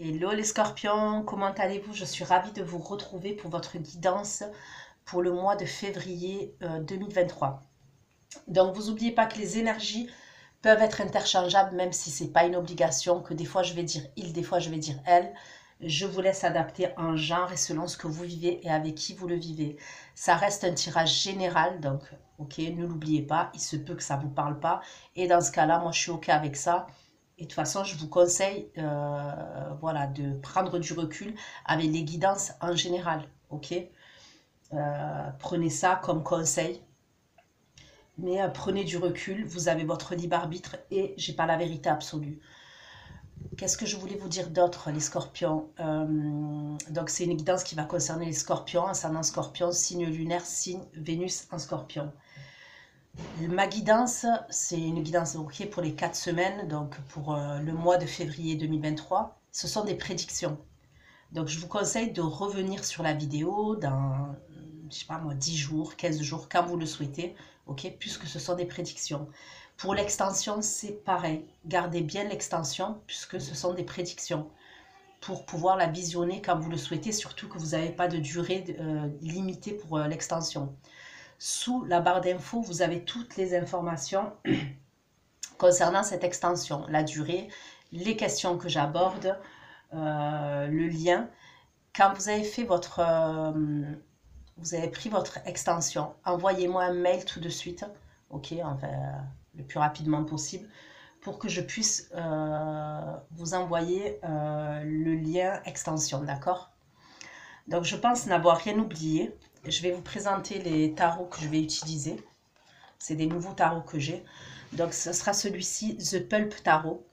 Hello les scorpions, comment allez-vous? Je suis ravie de vous retrouver pour votre guidance pour le mois de février 2023. Donc vous n'oubliez pas que les énergies peuvent être interchangeables même si ce n'est pas une obligation, que des fois je vais dire il, des fois je vais dire elle. Je vous laisse adapter en genre et selon ce que vous vivez et avec qui vous le vivez. Ça reste un tirage général, donc ok, ne l'oubliez pas, il se peut que ça ne vous parle pas. Et dans ce cas-là, moi je suis ok avec ça. Et de toute façon, je vous conseille voilà, de prendre du recul avec les guidances en général. Ok, prenez ça comme conseil. Mais prenez du recul, vous avez votre libre arbitre et j'ai pas la vérité absolue. Qu'est-ce que je voulais vous dire d'autre, les scorpions? Donc c'est une guidance qui va concerner les scorpions, ascendant scorpion, signe lunaire, signe Vénus en scorpion. Ma guidance, c'est une guidance okay, pour les 4 semaines, donc pour le mois de février 2023. Ce sont des prédictions. Donc je vous conseille de revenir sur la vidéo dans, je sais pas moi, 10 jours, 15 jours, quand vous le souhaitez, ok, puisque ce sont des prédictions. Pour l'extension, c'est pareil. Gardez bien l'extension, puisque ce sont des prédictions, pour pouvoir la visionner quand vous le souhaitez, surtout que vous n'avez pas de durée limitée pour l'extension. Sous la barre d'infos, vous avez toutes les informations concernant cette extension, la durée, les questions que j'aborde, le lien. Quand vous avez fait votre, vous avez pris votre extension, envoyez-moi un mail tout de suite, ok, enfin, le plus rapidement possible, pour que je puisse vous envoyer le lien extension, d'accord? Donc je pense n'avoir rien oublié. Je vais vous présenter les tarots que je vais utiliser. C'est des nouveaux tarots que j'ai. Donc ce sera celui-ci, The Pulp Tarot.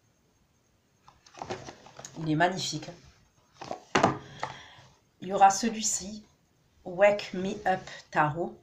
Il est magnifique. Il y aura celui-ci, Wake Me Up Tarot.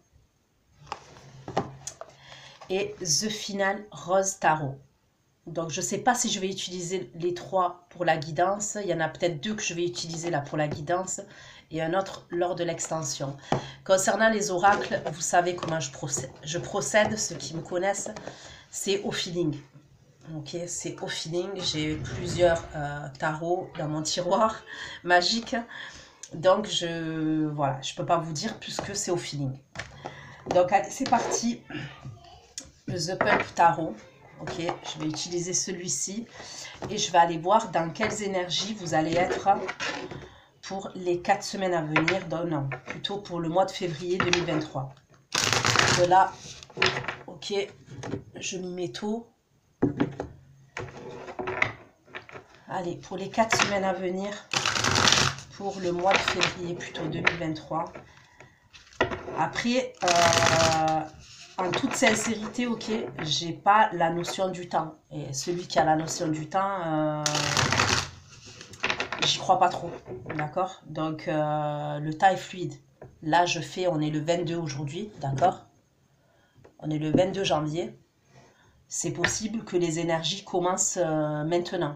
Et The Final Rose Tarot. Donc je ne sais pas si je vais utiliser les trois pour la guidance. Il y en a peut-être deux que je vais utiliser là pour la guidance et un autre lors de l'extension. Concernant les oracles, vous savez comment je procède. Ceux qui me connaissent, c'est au feeling. Ok, c'est au feeling. J'ai plusieurs tarots dans mon tiroir magique. Donc voilà, je ne peux pas vous dire puisque c'est au feeling. Donc allez, c'est parti. The Pulp Tarot. Ok, je vais utiliser celui-ci et je vais aller voir dans quelles énergies vous allez être pour les 4 semaines à venir. Non, plutôt pour le mois de février 2023. De là, ok, je m'y mets tôt. Allez, pour les 4 semaines à venir, pour le mois de février plutôt 2023. Après, en toute sincérité, ok, j'ai pas la notion du temps. Et celui qui a la notion du temps, j'y crois pas trop, d'accord? Donc, le temps est fluide. Là, on est le 22 aujourd'hui, d'accord? On est le 22 janvier. C'est possible que les énergies commencent maintenant.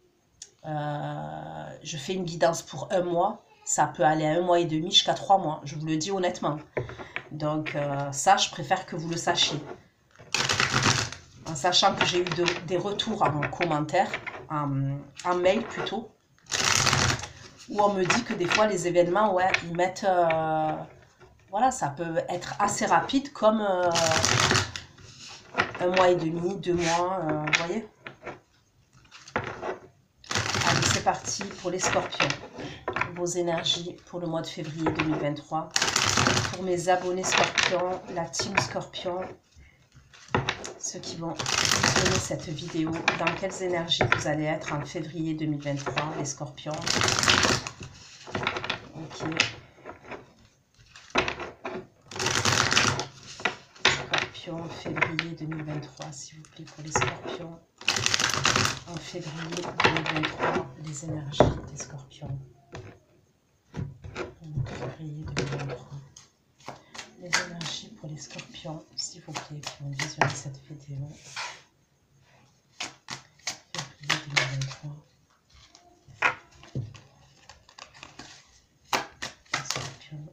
Je fais une guidance pour un mois. Ça peut aller à 1 mois et demi jusqu'à 3 mois. Je vous le dis honnêtement. Donc ça, je préfère que vous le sachiez. En sachant que j'ai eu des retours en commentaire, en mail plutôt, où on me dit que des fois les événements, ouais, ils mettent... voilà, ça peut être assez rapide comme 1 mois et demi, 2 mois, vous voyez. Allez, c'est parti pour les scorpions. Vos énergies pour le mois de février 2023. Pour mes abonnés scorpions, la team scorpion, ceux qui vont visionner cette vidéo, dans quelles énergies vous allez être en février 2023, les scorpions. Ok. Scorpion, février 2023, s'il vous plaît, pour les scorpions. En février 2023, les énergies des scorpions. En février 2023. Les énergies pour les scorpions, s'il vous plaît, qui vont visionner cette vidéo. Février 2023. Les scorpions.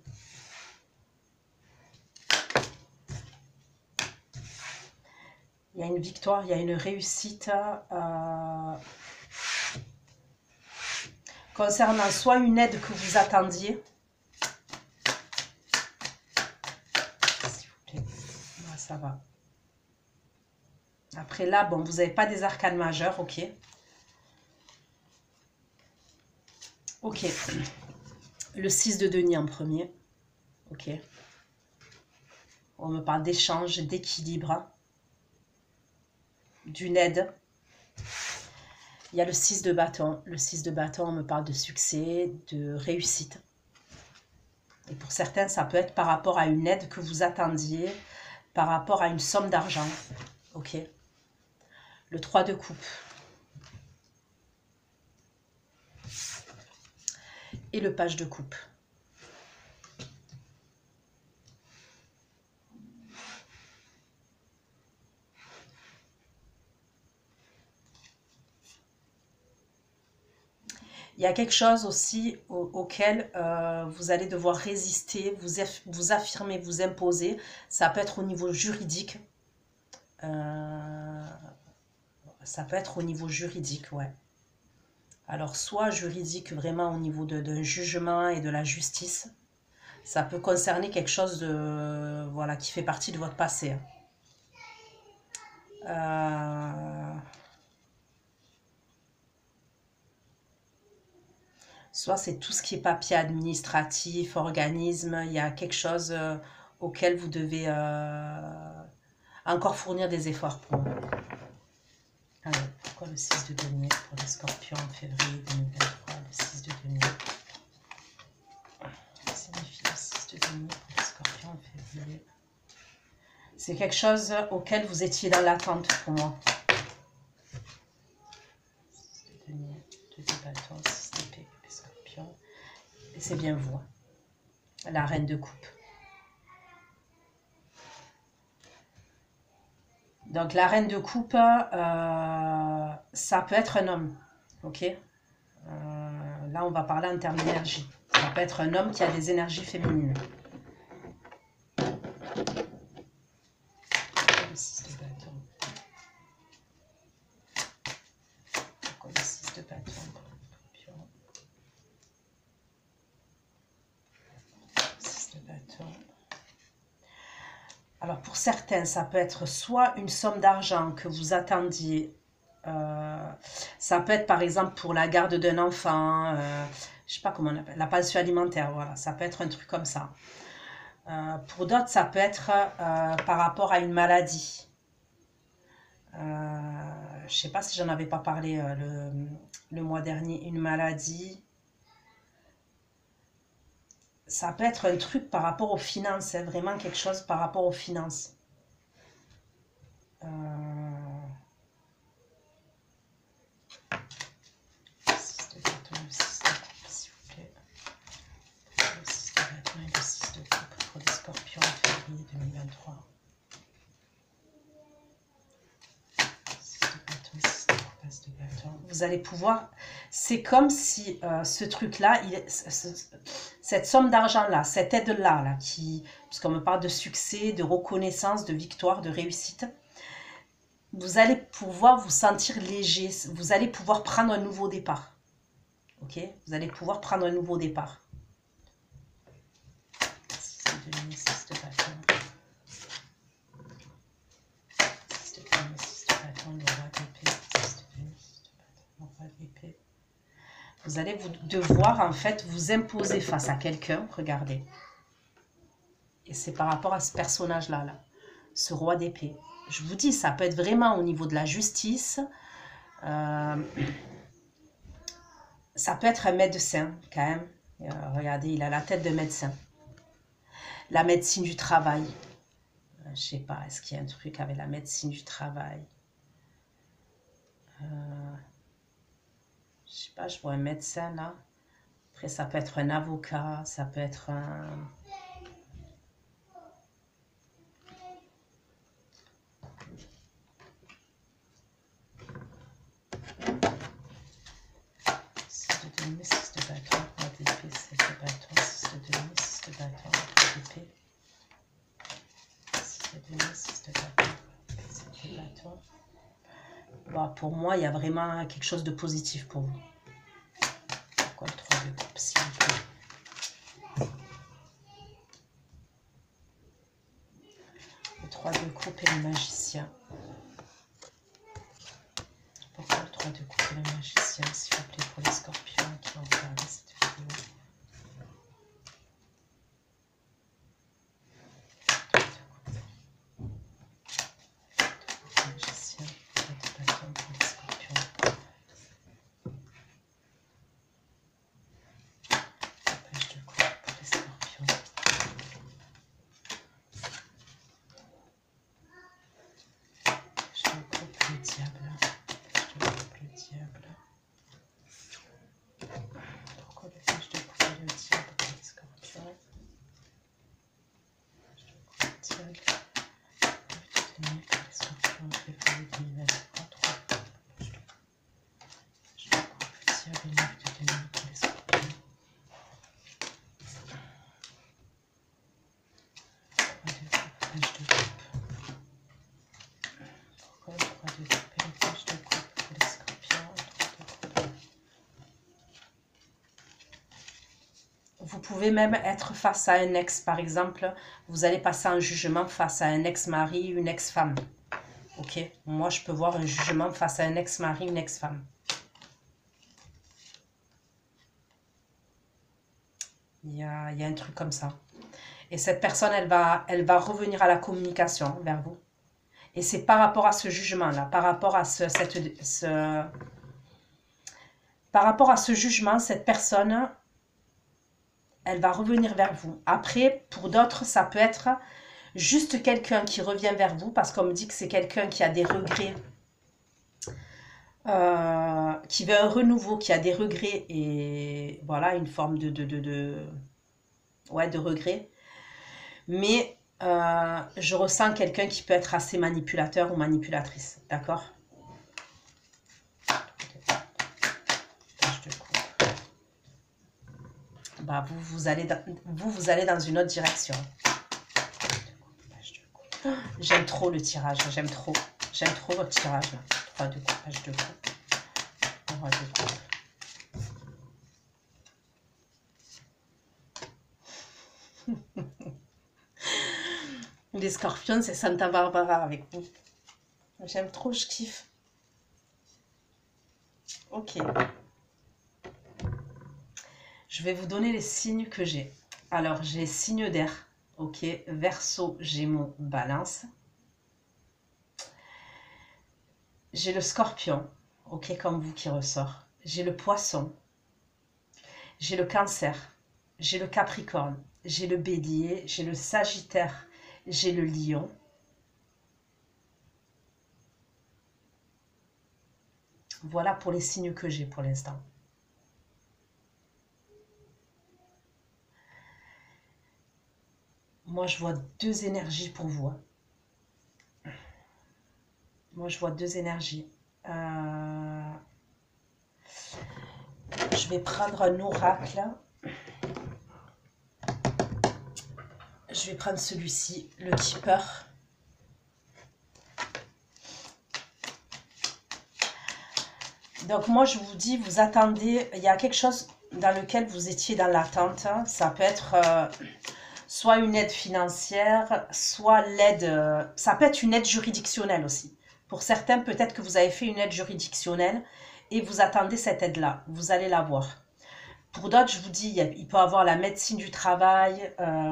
Il y a une victoire, il y a une réussite. concernant soit une aide que vous attendiez. S'il vous plaît, là, ça va. Après là, bon, vous n'avez pas des arcanes majeures, ok. Ok. Le 6 de denier en premier. Ok. On me parle d'échange, d'équilibre, d'une aide. Il y a le 6 de bâton. Le 6 de bâton, on me parle de succès, de réussite. Et pour certains, ça peut être par rapport à une aide que vous attendiez, par rapport à une somme d'argent. Ok. Le 3 de coupe. Et le page de coupe. Il y a quelque chose aussi auquel vous allez devoir résister, vous affirmer, vous imposer. Ça peut être au niveau juridique. Ça peut être au niveau juridique, ouais. Alors, soit juridique vraiment au niveau d'un jugement et de la justice. Ça peut concerner quelque chose de, voilà, qui fait partie de votre passé. Soit c'est tout ce qui est papier administratif, organisme, il y a quelque chose auquel vous devez encore fournir des efforts pour. Alors, pourquoi le 6 de denier pour les scorpions en février 2023, le 6 de denier. Que signifie le 6 de denier pour les scorpions en février? C'est quelque chose auquel vous étiez dans l'attente pour moi. 6 de denier, 2 de bâton, 6 d'épée, les scorpions. Et c'est bien vous, la reine de coupe. Donc la reine de coupe, ça peut être un homme, ok. Là on va parler en termes d'énergie. Ça peut être un homme qui a des énergies féminines. Le 6 de bâton. Pourquoi le 6 de bâton? Alors pour certains, ça peut être soit une somme d'argent que vous attendiez, ça peut être par exemple pour la garde d'un enfant, je ne sais pas comment on appelle, la pension alimentaire, voilà, ça peut être un truc comme ça. Pour d'autres, ça peut être par rapport à une maladie. Je ne sais pas si j'en avais pas parlé le mois dernier, une maladie. Ça peut être un truc par rapport aux finances, hein, vraiment quelque chose par rapport aux finances. Le 6 de bâton, le 6 de coupe, s'il vous plaît. Le 6 de bâton et le 6 de coupe pour les scorpions en février 2023. 6 de bâton, 6 de coupe, as de bâton. Vous allez pouvoir... C'est comme si ce truc-là, cette somme d'argent-là, cette aide-là, là, puisqu'on me parle de succès, de reconnaissance, de victoire, de réussite, vous allez pouvoir vous sentir léger, vous allez pouvoir prendre un nouveau départ. Ok? Vous allez pouvoir prendre un nouveau départ. 6 de denier, 6 de bâton. 6 de denier, 6 de bâton, le roi d'épée. 6 de denier, 6 de bâton, le roi d'épée. Vous allez devoir en fait vous imposer face à quelqu'un, regardez. Et c'est par rapport à ce personnage-là, là, ce roi d'épée. Je vous dis, ça peut être vraiment au niveau de la justice. Ça peut être un médecin, quand même. Regardez, il a la tête de médecin. La médecine du travail. Je ne sais pas, est-ce qu'il y a un truc avec la médecine du travail? Je sais pas, je vois un médecin là. Après, ça peut être un avocat, ça peut être un... denier, 6 de bâton, roi d'épée, 7 de bâton, 6 de denier, 6 de bâton, roi d'épée. 6 de denier, 6 de bâton, 7 de bâton. Bon, pour moi, il y a vraiment quelque chose de positif pour vous. Pourquoi le s'il vous plaît. Le 3 de coupe et le magicien. Pourquoi le 3 de coupe et le magicien, s'il vous plaît, pour les scorpions qui ont regardé cette vidéo. Magicien, pour les scorpions. Page de coupe pour les scorpions. Je te coupe le diable. Le diable. Pourquoi le page de coupe et le diable pour les scorpions? Je te coupe le diable. Pour les scorpions, février 2023. Je te coupe le diable et le de demi pour les scorpions. 3 de coupe, page de coupe. Pourquoi le 3 de coupe et le page de coupe pour les scorpions? 3 de coupe. Vous pouvez même être face à un ex, par exemple, vous allez passer un jugement face à un ex-mari, une ex-femme. Ok, moi je peux voir un jugement face à un ex-mari, une ex-femme. Il y a un truc comme ça. Et cette personne, elle va revenir à la communication vers vous. Et c'est par rapport à ce jugement-là, par rapport à par rapport à ce jugement, cette personne, elle va revenir vers vous. Après, pour d'autres, ça peut être juste quelqu'un qui revient vers vous, parce qu'on me dit que c'est quelqu'un qui a des regrets, qui veut un renouveau, qui a des regrets, et voilà, une forme de regret. Mais je ressens quelqu'un qui peut être assez manipulateur ou manipulatrice, d'accord? Bah, vous allez dans une autre direction. J'aime trop le tirage, j'aime trop votre tirage. 3 de coupe, page de coupe. 3 de coupe. Les scorpions, c'est Santa Barbara avec vous. J'aime trop, je kiffe. Ok. Je vais vous donner les signes que j'ai. Alors, j'ai signe d'air. Ok. Verseau, Gémeaux, Balance. J'ai le scorpion. Ok, comme vous qui ressort. J'ai le poisson. J'ai le cancer. J'ai le capricorne. J'ai le bélier. J'ai le sagittaire. J'ai le lion. Voilà pour les signes que j'ai pour l'instant. Moi, je vois 2 énergies pour vous. Moi, je vois 2 énergies. Je vais prendre un oracle. Je vais prendre celui-ci, le Keeper. Donc, moi, je vous dis, vous attendez. Il y a quelque chose dans lequel vous étiez dans l'attente. Ça peut être soit une aide financière, soit l'aide... ça peut être une aide juridictionnelle aussi. Pour certains, peut-être que vous avez fait une aide juridictionnelle et vous attendez cette aide-là. Vous allez l'avoir. Pour d'autres, je vous dis, il peut y avoir la médecine du travail.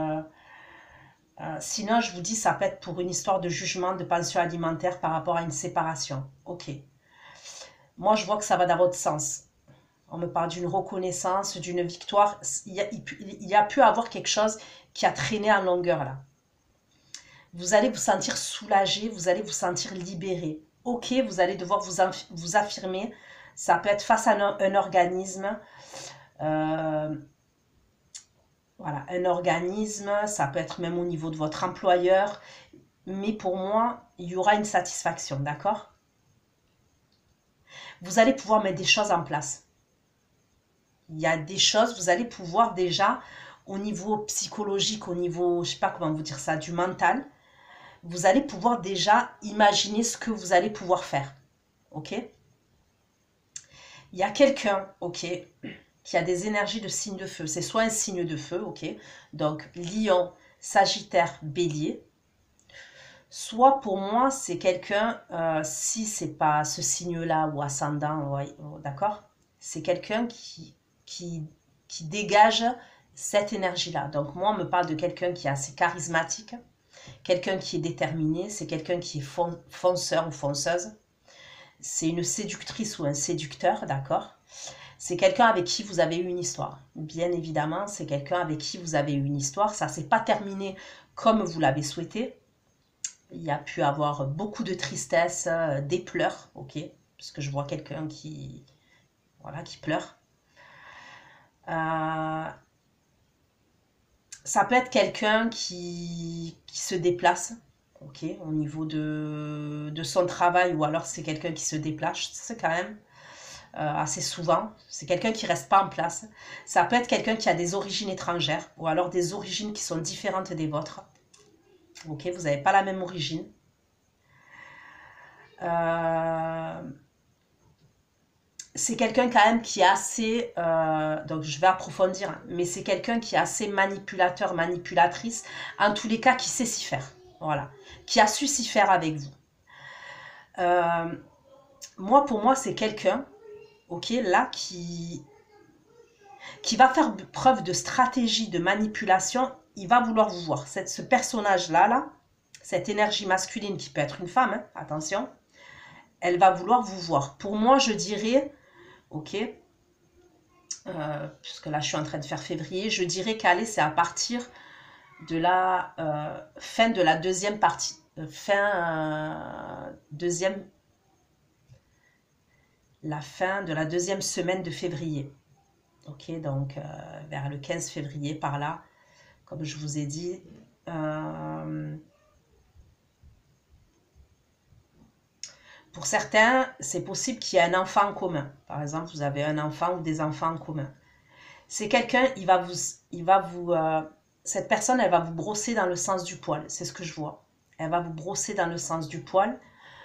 Sinon, je vous dis, ça peut être pour une histoire de jugement de pension alimentaire par rapport à une séparation. Ok. Moi, je vois que ça va dans votre sens. On me parle d'une reconnaissance, d'une victoire. Il y a pu avoir quelque chose qui a traîné en longueur là. Vous allez vous sentir soulagé, vous allez vous sentir libéré. Ok, vous allez devoir vous affirmer. Ça peut être face à un organisme. Voilà, un organisme, ça peut être même au niveau de votre employeur. Mais pour moi, il y aura une satisfaction, d'accord? Vous allez pouvoir mettre des choses en place. Il y a des choses, vous allez pouvoir déjà, au niveau psychologique, au niveau, je ne sais pas comment vous dire ça, du mental, vous allez pouvoir déjà imaginer ce que vous allez pouvoir faire. Ok? Il y a quelqu'un, ok, qui a des énergies de signe de feu. C'est soit un signe de feu, ok, donc Lion, Sagittaire, Bélier. Soit pour moi, c'est quelqu'un, si c'est pas ce signe-là ou ascendant, ouais, d'accord, c'est quelqu'un qui dégage cette énergie-là. Donc moi, on me parle de quelqu'un qui est assez charismatique, quelqu'un qui est déterminé, c'est quelqu'un qui est fonceur ou fonceuse. C'est une séductrice ou un séducteur, d'accord? C'est quelqu'un avec qui vous avez eu une histoire. Bien évidemment, c'est quelqu'un avec qui vous avez eu une histoire. Ça ne s'est pas terminé comme vous l'avez souhaité. Il y a pu avoir beaucoup de tristesse, des pleurs, ok? Parce que je vois quelqu'un qui, voilà, qui pleure. Ça peut être quelqu'un qui se déplace, ok, au niveau de son travail, ou alors c'est quelqu'un qui se déplace, c'est quand même assez souvent. C'est quelqu'un qui reste pas en place. Ça peut être quelqu'un qui a des origines étrangères, ou alors des origines qui sont différentes des vôtres. Ok, vous n'avez pas la même origine. C'est quelqu'un quand même qui est assez, donc je vais approfondir, hein, mais c'est quelqu'un qui est assez manipulateur, manipulatrice, en tous les cas qui sait s'y faire, voilà, qui a su s'y faire avec vous. Moi, pour moi, c'est quelqu'un, ok, là, qui va faire preuve de stratégie, de manipulation. Il va vouloir vous voir. Ce personnage-là, là, cette énergie masculine qui peut être une femme, hein, attention, elle va vouloir vous voir. Pour moi, je dirais, ok, puisque là, je suis en train de faire février, je dirais qu'aller, c'est à partir de la fin de la deuxième partie, la fin de la deuxième semaine de février. Ok, donc vers le 15 février, par là, comme je vous ai dit. Pour certains, c'est possible qu'il y ait un enfant en commun. Par exemple, vous avez un enfant ou des enfants en commun. C'est quelqu'un, cette personne, elle va vous brosser dans le sens du poil. C'est ce que je vois. Elle va vous brosser dans le sens du poil.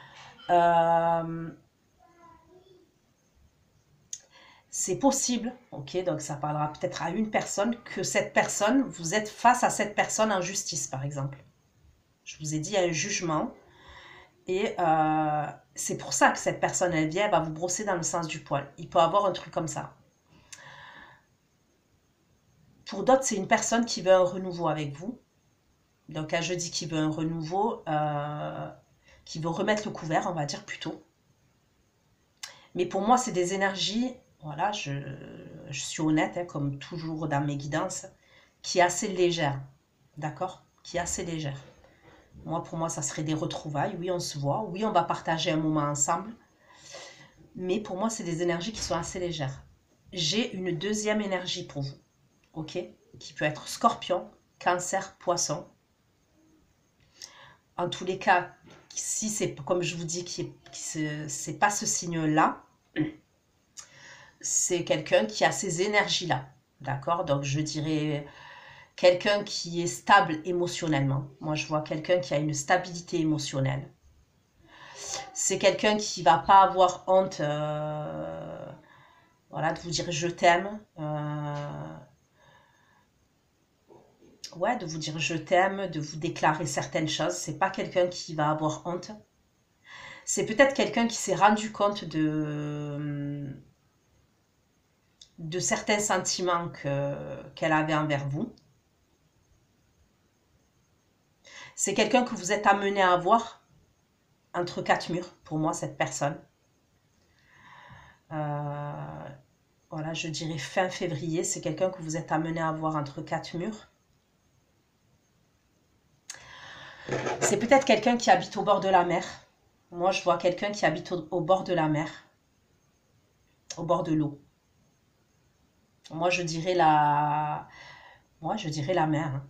C'est possible, ok, donc ça parlera peut-être à une personne, que cette personne, vous êtes face à cette personne en justice, par exemple. Je vous ai dit, il y a un jugement. Et c'est pour ça que cette personne, elle vient, elle va vous brosser dans le sens du poil. Il peut avoir un truc comme ça. Pour d'autres, c'est une personne qui veut un renouveau avec vous. Donc, quand je dis qu'il veut un renouveau, qui veut remettre le couvert, on va dire plutôt. Mais pour moi, c'est des énergies, voilà, je suis honnête, hein, comme toujours dans mes guidances, qui est assez légère, d'accord? Qui est assez légère. Moi, pour moi, ça serait des retrouvailles. Oui, on se voit. Oui, on va partager un moment ensemble. Mais pour moi, c'est des énergies qui sont assez légères. J'ai une deuxième énergie pour vous, ok? Qui peut être Scorpion, Cancer, Poisson. En tous les cas, si c'est comme je vous dis, c'est pas ce signe-là, c'est quelqu'un qui a ces énergies-là, d'accord? Donc je dirais quelqu'un qui est stable émotionnellement. Moi, je vois quelqu'un qui a une stabilité émotionnelle. C'est quelqu'un qui va pas avoir honte, voilà, de vous dire je t'aime. Ouais, de vous dire je t'aime, de vous déclarer certaines choses. C'est pas quelqu'un qui va avoir honte. C'est peut-être quelqu'un qui s'est rendu compte de certains sentiments qu'elle avait envers vous. C'est quelqu'un que vous êtes amené à avoir entre quatre murs, pour moi, cette personne. Voilà, je dirais fin février, c'est quelqu'un que vous êtes amené à voir entre quatre murs. C'est peut-être quelqu'un qui habite au bord de la mer. Moi, je vois quelqu'un qui habite au bord de la mer, au bord de l'eau. Moi, je dirais la mer.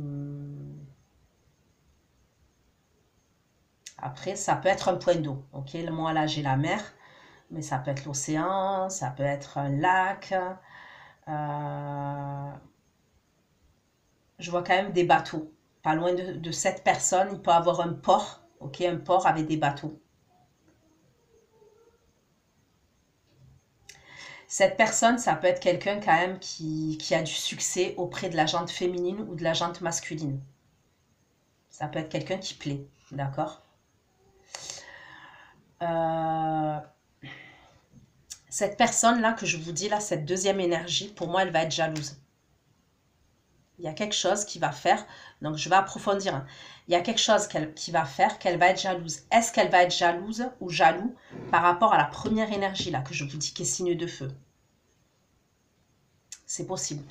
Après, ça peut être un point d'eau. Ok, moi, là, j'ai la mer, mais ça peut être l'océan, ça peut être un lac. Je vois quand même des bateaux. Pas loin de cette personne, il peut avoir un port. Ok, un port avec des bateaux. Cette personne, ça peut être quelqu'un quand même qui a du succès auprès de la jante féminine ou de la jante masculine. Ça peut être quelqu'un qui plaît, d'accord? Cette personne-là que je vous dis, là, cette deuxième énergie, pour moi, elle va être jalouse. Il y a quelque chose qui va faire, donc je vais approfondir, hein. Il y a quelque chose qui va faire qu'elle va être jalouse. Est-ce qu'elle va être jalouse ou jaloux par rapport à la première énergie, là, que je vous dis, qui est signe de feu? C'est possible.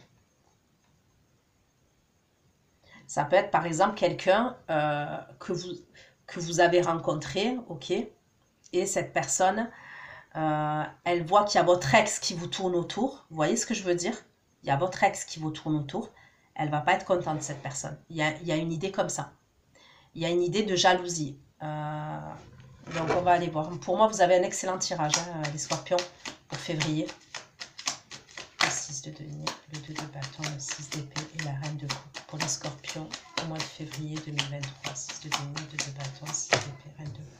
Ça peut être, par exemple, quelqu'un que vous avez rencontré, ok? Et cette personne, elle voit qu'il y a votre ex qui vous tourne autour. Vous voyez ce que je veux dire? Il y a votre ex qui vous tourne autour. Elle ne va pas être contente, cette personne. Il y a une idée comme ça. Il y a une idée de jalousie. Donc, on va aller voir. Pour moi, vous avez un excellent tirage, hein, les scorpions, pour février. Le 6 de denier, le 2 de bâton, le 6 d'épée et la reine de coupe. Pour les scorpions, au mois de février 2023. 6 de denier, 2 de bâton, 6 d'épée, reine de coupe.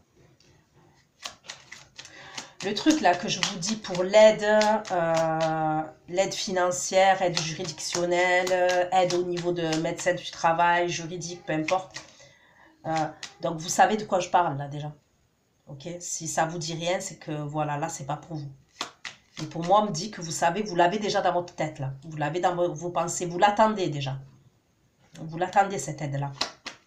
Le truc là que je vous dis pour l'aide, l'aide financière, aide juridictionnelle, aide au niveau de médecin du travail, juridique, peu importe. Donc vous savez de quoi je parle là déjà. Ok, si ça vous dit rien, c'est que voilà, là c'est pas pour vous. Et pour moi, on me dit que vous savez, vous l'avez déjà dans votre tête là. Vous l'avez dans vos pensées, vous l'attendez déjà. Vous l'attendez cette aide là.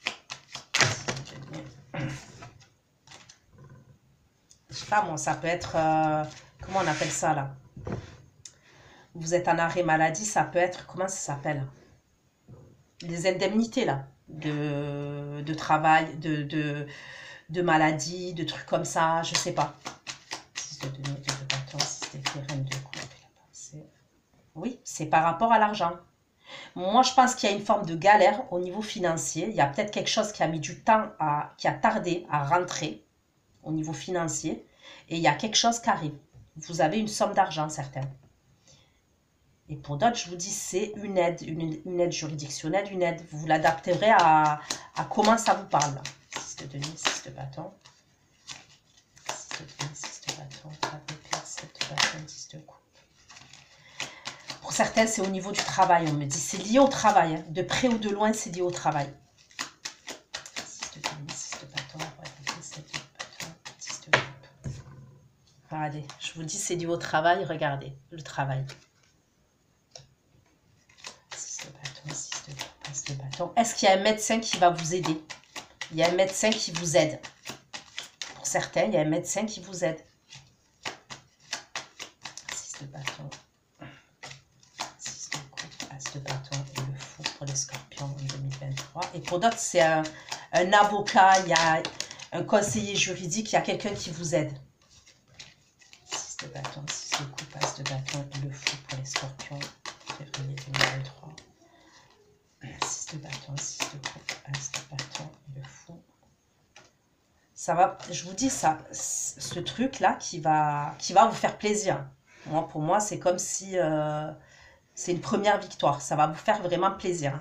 Je sais pas moi, ça peut être, comment on appelle ça là? Vous êtes en arrêt maladie, ça peut être, comment ça s'appelle? Les indemnités là, de travail, de maladie, de trucs comme ça, je sais pas. 6 de denier, 2 de bâton, 6 d'épée, reine de coupe. Oui, c'est par rapport à l'argent. Moi, je pense qu'il y a une forme de galère au niveau financier. Il y a peut-être quelque chose qui a mis du temps, qui a tardé à rentrer au niveau financier. Et il y a quelque chose qui arrive. Vous avez une somme d'argent, certains. Et pour d'autres, je vous dis, c'est une aide juridictionnelle, une aide. Vous l'adapterez à comment ça vous parle. 6 de denier, 6 de bâton. 6 de denier, 6 de bâton. 3 d'épée, 7 de bâton, 10 de coupe. Pour certains, c'est au niveau du travail, on me dit. C'est lié au travail. Hein. De près ou de loin, c'est lié au travail. 6 de denier, 6 de bâton. 3 d'épée, 7 de bâton, 10 de coupe. Regardez, je vous dis, c'est lié au travail. Regardez, le travail. 6 de bâton, 6 de coupe, 6 de bâton. Est-ce qu'il y a un médecin qui va vous aider? Il y a un médecin qui vous aide. Pour certains, il y a un médecin qui vous aide. 6 de bâton. 6 de coupe, as de bâton et le fou pour les scorpions en 2023. Et pour d'autres, c'est un avocat, il y a un conseiller juridique, il y a quelqu'un qui vous aide. 6 de bâton, 6 de coupe, as de bâton et le fou pour les scorpions février 2023. 6 de bâton, 6 de coupe, as de bâton et le fou. Ça va, je vous dis ça, ce truc-là qui va vous faire plaisir. Moi, pour moi, c'est comme si c'est une première victoire. Ça va vous faire vraiment plaisir.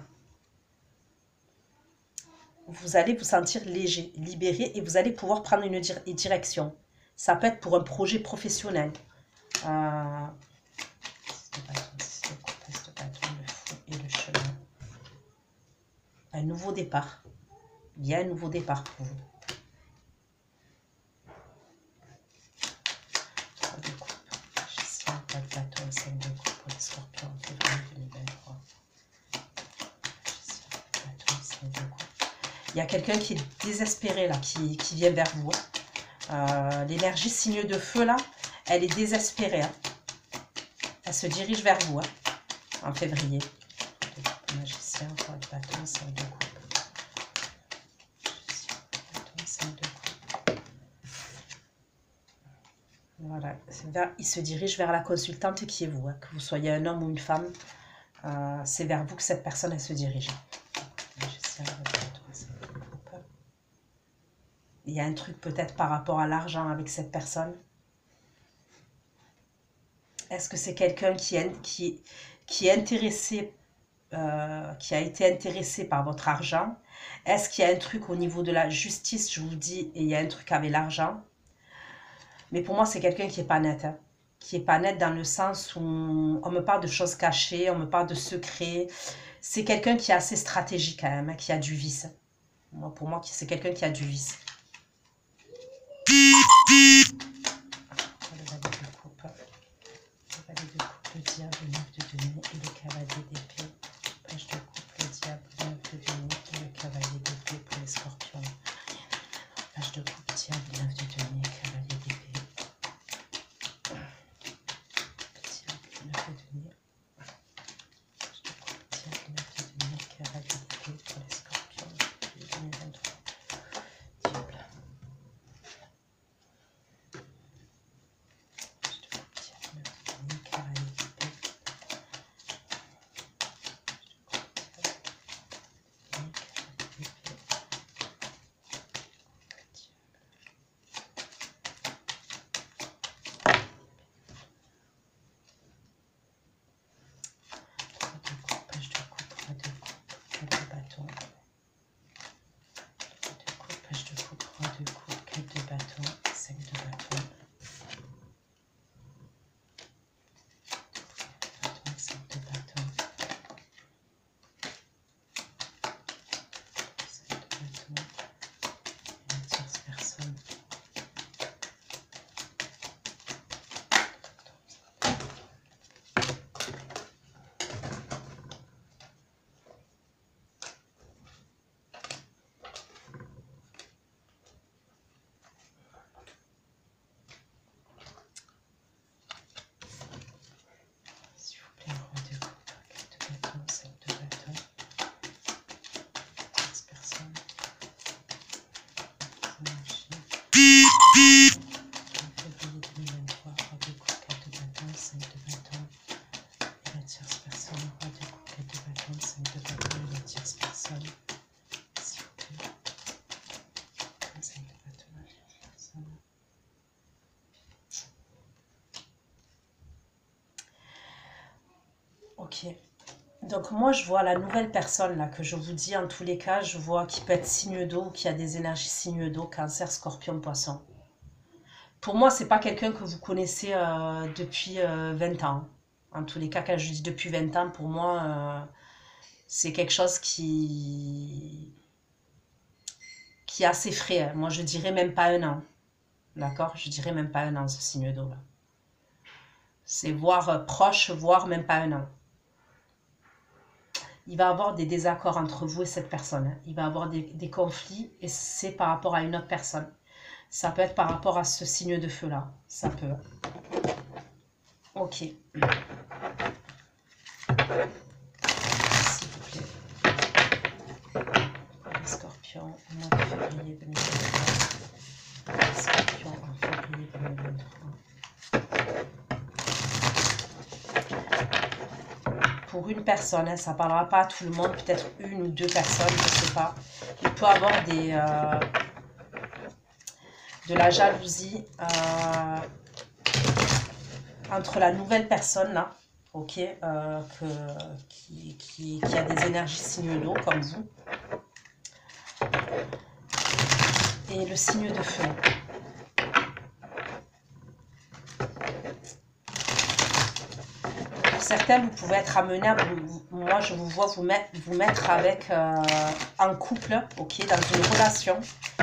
Vous allez vous sentir léger, libéré et vous allez pouvoir prendre une direction. Ça peut être pour un projet professionnel. 6 de bâton, 6 de coupe, as de bâton, le fou et le chemin. Un nouveau départ. Il y a un nouveau départ pour vous. 3 de coupe, magicien, 4 de bâton et 5 de coupe pour les scorpions en février 2023. Magicien, 4 de bâton et 5 de coupe. Il y a quelqu'un qui est désespéré là, qui vient vers vous. L'énergie signe de feu là, elle est désespérée. Hein. Elle se dirige vers vous en février. Magicien, 3 de bâton, 5 de coupe. Magicien, 4 de bâton, 5 de coupe. Voilà, il se dirige vers la consultante qui est vous. Hein. Que vous soyez un homme ou une femme, c'est vers vous que cette personne elle se dirige. Magicien, 4 de bâton, 5 de coupe. Il y a un truc peut-être par rapport à l'argent avec cette personne. Est-ce que c'est quelqu'un qui est intéressé, qui a été intéressé par votre argent? Est-ce qu'il y a un truc au niveau de la justice, je vous dis, et il y a un truc avec l'argent? Mais pour moi, c'est quelqu'un qui n'est pas net. Hein. qui est pas nette dans le sens où on me parle de choses cachées, on me parle de secrets. C'est quelqu'un qui est assez stratégique quand même, hein, qui a du vice. Moi, pour moi, c'est quelqu'un qui a du vice. Le valet de coupe, le diable, le 9 de denier et le cavalier d'épée. Page de coupe, le diable, le 9 de denier et le cavalier d'épée pour les scorpions. Page de coupe, diable, 9 de denier, cavalier d'épée. Diable, 9 de denier. Page de coupe, diable, 9 de denier, cavalier d'épée pour les scorpions. 2023. Diable. Ok, donc moi je vois la nouvelle personne là que je vous dis, en tous les cas je vois qui peut être signe d'eau, qui a des énergies signe d'eau, cancer, scorpion, poisson. Pour moi c'est pas quelqu'un que vous connaissez depuis 20 ans. En tous les cas, quand je dis depuis 20 ans, pour moi c'est quelque chose qui est assez frais. Moi je dirais même pas un an, d'accord? Je dirais même pas un an ce signe d'eau là. C'est voire proche, voire même pas un an. Il va y avoir des désaccords entre vous et cette personne. Il va y avoir des conflits et c'est par rapport à une autre personne. Ça peut être par rapport à ce signe de feu-là. Ça peut. Ok. S'il vous plaît. Les scorpions, au mois de février 2023. Les scorpions en février 2023. Pour une personne, hein, ça ne parlera pas à tout le monde, peut-être une ou deux personnes, je ne sais pas. Il peut y avoir de la jalousie entre la nouvelle personne là, ok, qui a des énergies signe d'eau comme vous, et le signe de feu. Certains, vous pouvez être amenés, moi je vous vois vous mettre avec un couple, ok, dans une relation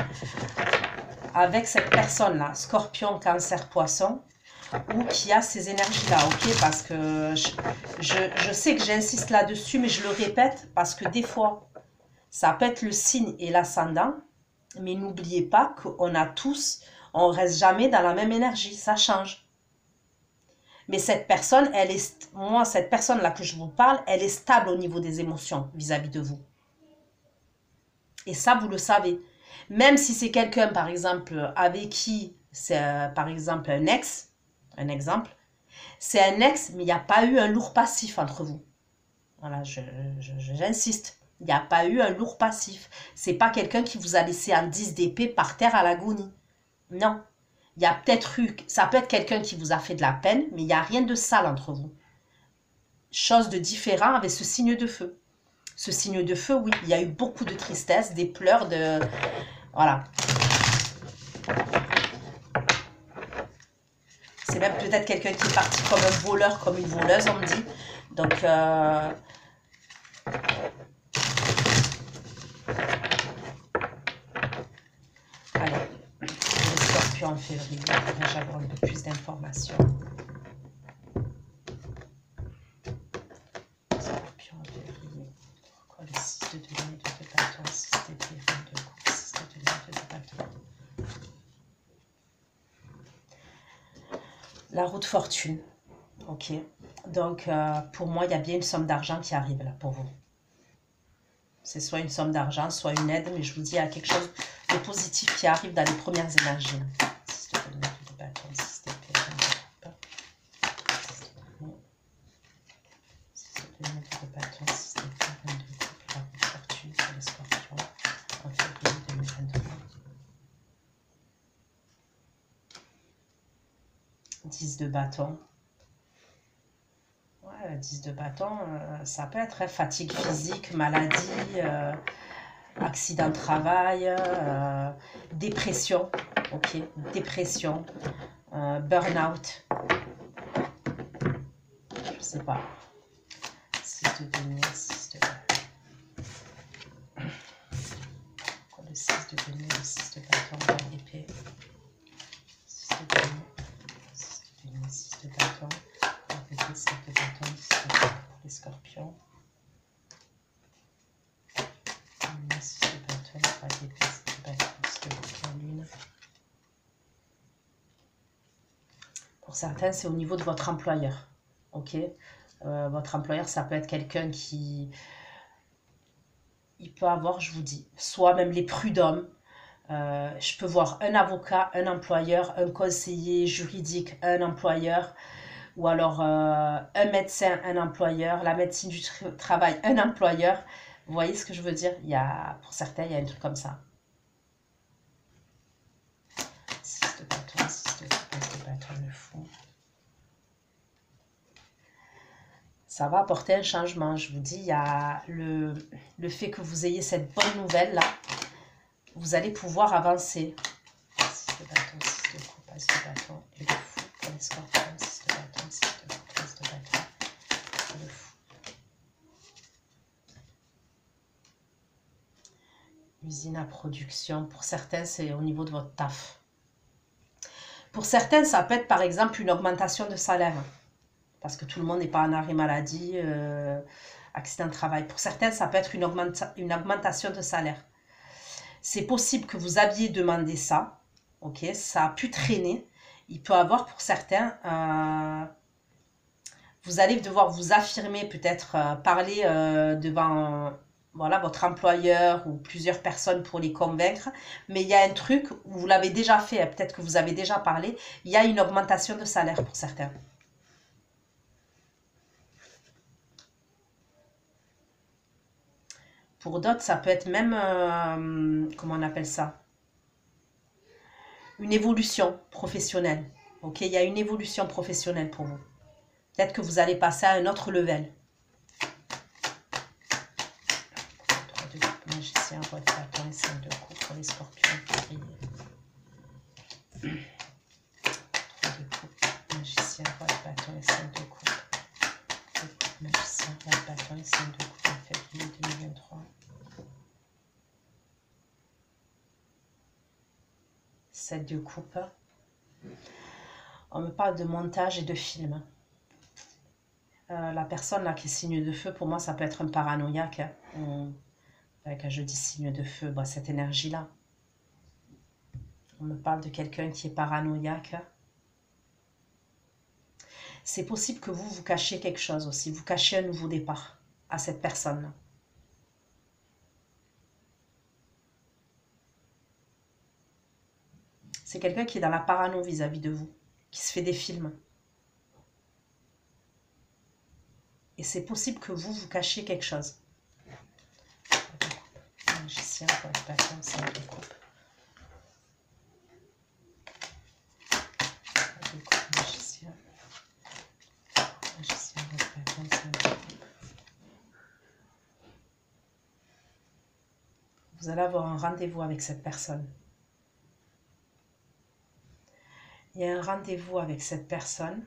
avec cette personne-là, scorpion, cancer, poisson, ou qui a ces énergies-là, ok, parce que je sais que j'insiste là-dessus, mais je le répète, parce que des fois, ça peut être le signe et l'ascendant, mais n'oubliez pas qu'on a tous, on ne reste jamais dans la même énergie, ça change. Mais cette personne, moi, cette personne-là que je vous parle, elle est stable au niveau des émotions vis-à-vis de vous. Et ça, vous le savez. Même si c'est quelqu'un, par exemple, avec qui c'est, par exemple, un exemple, c'est un ex, mais il n'y a pas eu un lourd passif entre vous. Voilà, j'insiste. Il n'y a pas eu un lourd passif. C'est pas quelqu'un qui vous a laissé un 10 d'épée par terre à l'agonie. Non. Il y a peut-être eu, ça peut être quelqu'un qui vous a fait de la peine, mais il n'y a rien de sale entre vous. Chose de différent avec ce signe de feu. Ce signe de feu, oui, il y a eu beaucoup de tristesse, des pleurs, Voilà. C'est même peut-être quelqu'un qui est parti comme un voleur, comme une voleuse, on me dit. Donc, allez, les scorpions en février, pourrais-je avoir un peu plus d'informations? Scorpion en février. Pourquoi le 6 de denier, 2 de bâton, 6 d'épée, 22 coups, 6 de denier, 2 de bâton. La roue de fortune. Ok. Donc, pour moi, il y a bien une somme d'argent qui arrive là pour vous. C'est soit une somme d'argent, soit une aide, mais je vous dis, il y a quelque chose de positif qui arrive dans les premières énergies. 6 de denier, 2 de bâton, 6 d'épée, 6 de denier, 2 de bâton, 6 d'épée, 22 coups, la roue de fortune pour les scorpions en février 2023. 10 de bâton. Ouais, 10 de bâton, ça peut être fatigue physique, maladie, accident de travail, dépression, ok, dépression, burn-out, je sais pas. 6 de denier, 6 de bâton. Le 6 de denier, le 6 de bâton, l'épée. 6 de denier, 6 de denier, 6 de bâton. 6 de bâton, 6 de bâton pour les scorpions. 6 de bâton, 3 d'épée, 6 de bâton, 6 de bâton, lune. Pour certains, c'est au niveau de votre employeur. Ok, votre employeur, ça peut être quelqu'un qui... Il peut avoir, je vous dis, soit même les prud'hommes. Je peux voir un avocat, un employeur, un conseiller juridique, un employeur, ou alors un médecin, un employeur, la médecine du travail, un employeur. Vous voyez ce que je veux dire? Il y a, pour certains, il y a un truc comme ça. 6 de bâton, 6 de bâton, le fou. Ça va apporter un changement, je vous dis. Il y a le fait que vous ayez cette bonne nouvelle-là. Vous allez pouvoir avancer. 6 de bâton, 6 de coupe, as de bâton, et le fou pour les scorpions. 6 de bâton, 6 de coupe, as de bâton, et le fou. Usine à production. Pour certains, c'est au niveau de votre taf. Pour certains, ça peut être par exemple une augmentation de salaire. Parce que tout le monde n'est pas en arrêt maladie, accident de travail. Pour certains, ça peut être une augmentation de salaire. C'est possible que vous aviez demandé ça. Ok, ça a pu traîner. Il peut avoir pour certains, vous allez devoir vous affirmer, peut-être parler devant voilà, votre employeur ou plusieurs personnes pour les convaincre. Mais il y a un truc, vous l'avez déjà fait, peut-être que vous avez déjà parlé, il y a une augmentation de salaire pour certains. Pour d'autres, ça peut être même, comment on appelle ça? Une évolution professionnelle. Ok, il y a une évolution professionnelle pour vous. Peut-être que vous allez passer à un autre level. 3 de coupe, magicien, roi de bâton et 5 de coupe pour les scorpions. 3 de coupe, magicien, roi de bâton et 5 de coupe. Magicien, roi de bâton et 5 de coupe en février 2023. 7 de coupe. On me parle de montage et de film. La personne là qui est signe de feu, pour moi, ça peut être un paranoïaque. Quand je dis signe de feu, bah, cette énergie-là. On me parle de quelqu'un qui est paranoïaque. C'est possible que vous cachiez quelque chose aussi. Vous cachez un nouveau départ à cette personne-là. C'est quelqu'un qui est dans la parano vis-à-vis de vous, qui se fait des films. Et c'est possible que vous cachiez quelque chose. Magicien, roi de bâton, 5 de coupe. Magicien. Magicien, roi de bâton, 5 de coupe. Vous allez avoir un rendez-vous avec cette personne. Il y a un rendez-vous avec cette personne.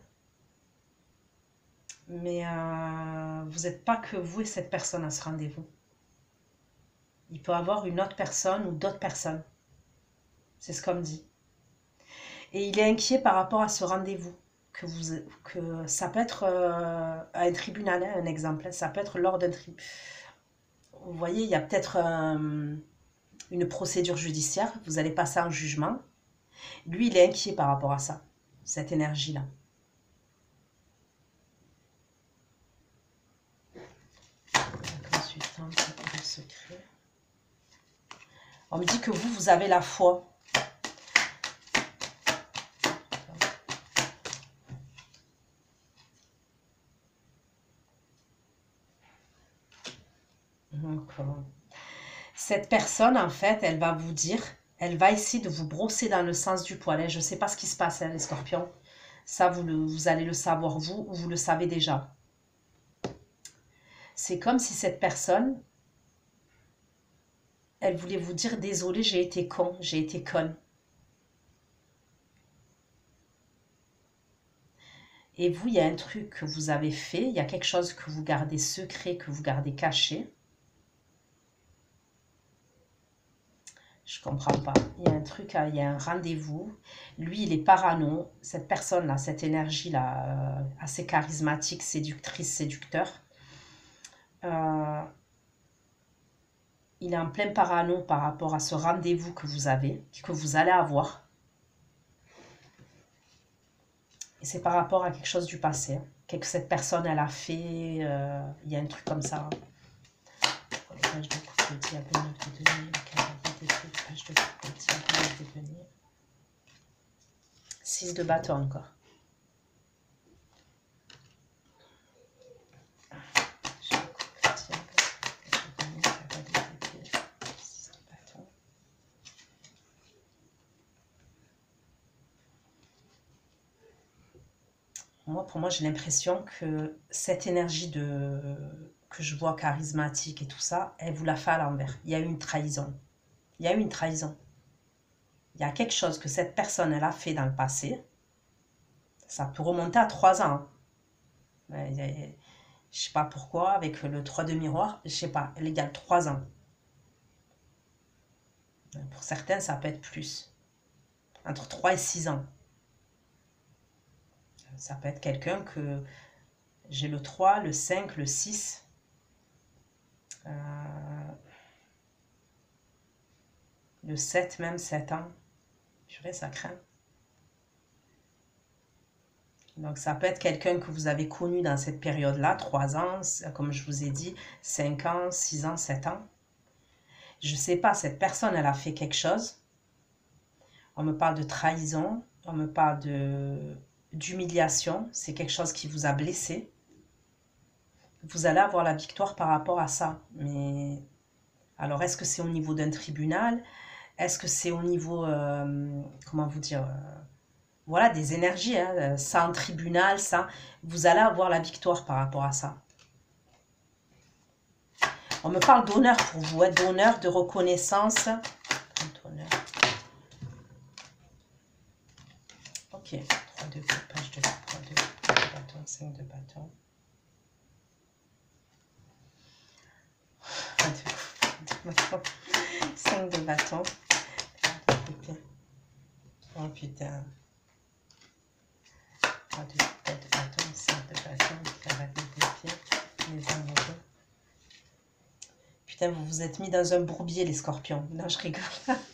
Mais vous n'êtes pas que vous et cette personne à ce rendez-vous. Il peut y avoir une autre personne ou d'autres personnes. C'est ce qu'on me dit. Et il est inquiet par rapport à ce rendez-vous. Que ça peut être à un tribunal, hein, un exemple. Ça peut être lors d'un tribunal. Vous voyez, il y a peut-être une procédure judiciaire. Vous allez passer en jugement. Lui, il est inquiet par rapport à ça. Cette énergie-là. Consultante de secret. On me dit que vous avez la foi. Cette personne, en fait, elle va vous dire, elle va essayer de vous brosser dans le sens du poil. Je ne sais pas ce qui se passe, hein, les scorpions. Ça, vous allez le savoir, vous, ou vous le savez déjà. C'est comme si cette personne, elle voulait vous dire, désolé, j'ai été con, j'ai été conne. Et vous, il y a un truc que vous avez fait, il y a quelque chose que vous gardez secret, que vous gardez caché. Je comprends pas. Il y a un truc, il y a un rendez-vous. Lui, il est parano. Cette personne-là, cette énergie-là, assez charismatique, séductrice, séducteur. Il est en plein parano par rapport à ce rendez-vous que vous avez, que vous allez avoir. Et c'est par rapport à quelque chose du passé. Hein, que cette personne, elle a fait. Il y a un truc comme ça. Pour les pages de couple, le diable, 9 de denier, le cavalier d'épée, page de couple, le diable, 9 de denier. 6 de bâton encore. Pour moi, j'ai l'impression que cette énergie que je vois charismatique et tout ça, elle vous la fait à l'envers. Il y a eu une trahison. Il y a eu une trahison. Il y a quelque chose que cette personne, elle a fait dans le passé. Ça peut remonter à 3 ans. Je ne sais pas pourquoi, avec le 3 de miroir, je ne sais pas, elle égale 3 ans. Pour certains, ça peut être plus. Entre 3 et 6 ans. Ça peut être quelqu'un que j'ai le 3, le 5, le 6. Le 7 même, 7 ans. Purée, ça craint. Donc ça peut être quelqu'un que vous avez connu dans cette période-là, 3 ans, comme je vous ai dit, 5 ans, 6 ans, 7 ans. Je ne sais pas, cette personne, elle a fait quelque chose. On me parle de trahison, on me parle d'humiliation, c'est quelque chose qui vous a blessé. Vous allez avoir la victoire par rapport à ça. Mais alors, est-ce que c'est au niveau d'un tribunal? Est-ce que c'est au niveau, comment vous dire, voilà, des énergies, hein, ça en tribunal, ça, vous allez avoir la victoire par rapport à ça. On me parle d'honneur pour vous, hein, d'honneur, de reconnaissance. Honneur. Ok, 3 de coupe, page de 3 de bâton, 5 de bâton. 5 de bâton. Oh putain. 3 de bâton, 5 de bâton, cravate des pieds, les amoureux. Putain, vous vous êtes mis dans un bourbier, les scorpions. Non, je rigole.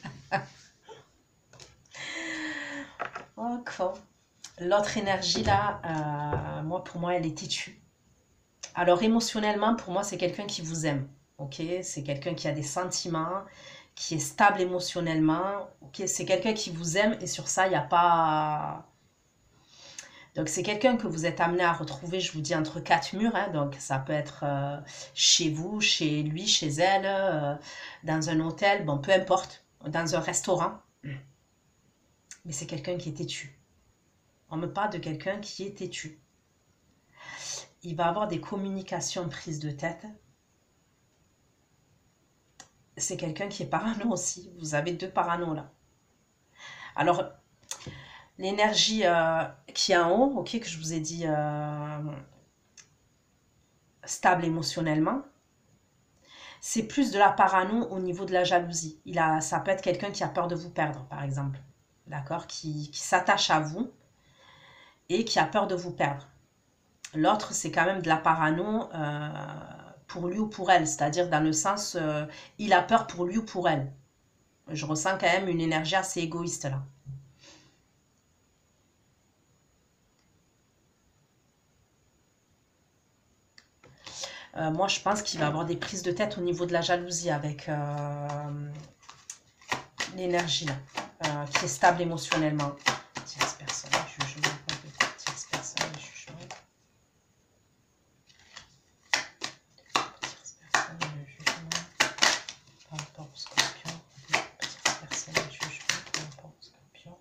Encore. L'autre énergie, là, pour moi, elle est têtue. Alors, émotionnellement, pour moi, c'est quelqu'un qui vous aime. Ok, c'est quelqu'un qui a des sentiments, qui est stable émotionnellement. Ok, c'est quelqu'un qui vous aime et sur ça, il n'y a pas... Donc, c'est quelqu'un que vous êtes amené à retrouver, je vous dis, entre 4 murs. Hein, donc, ça peut être chez vous, chez lui, chez elle, dans un hôtel, bon, peu importe, dans un restaurant. Mais c'est quelqu'un qui est têtu. On me parle de quelqu'un qui est têtu. Il va avoir des communications prises de tête. C'est quelqu'un qui est parano aussi. Vous avez 2 paranos là. Alors, L'énergie qui est en haut, ok, que je vous ai dit stable émotionnellement, c'est plus de la parano au niveau de la jalousie. Ça peut être quelqu'un qui a peur de vous perdre, par exemple. D'accord, qui s'attache à vous et qui a peur de vous perdre. L'autre, c'est quand même de la parano pour lui ou pour elle, c'est-à-dire dans le sens, il a peur pour lui ou pour elle. Je ressens quand même une énergie assez égoïste là. Moi, je pense qu'il va avoir des prises de tête au niveau de la jalousie avec l'énergie là, qui est stable émotionnellement. Tierce personne, jugement, tierce personne, jugement. Tierce personne, le jugement par rapport au scorpion. Tierce personne, le jugement par rapport au scorpion.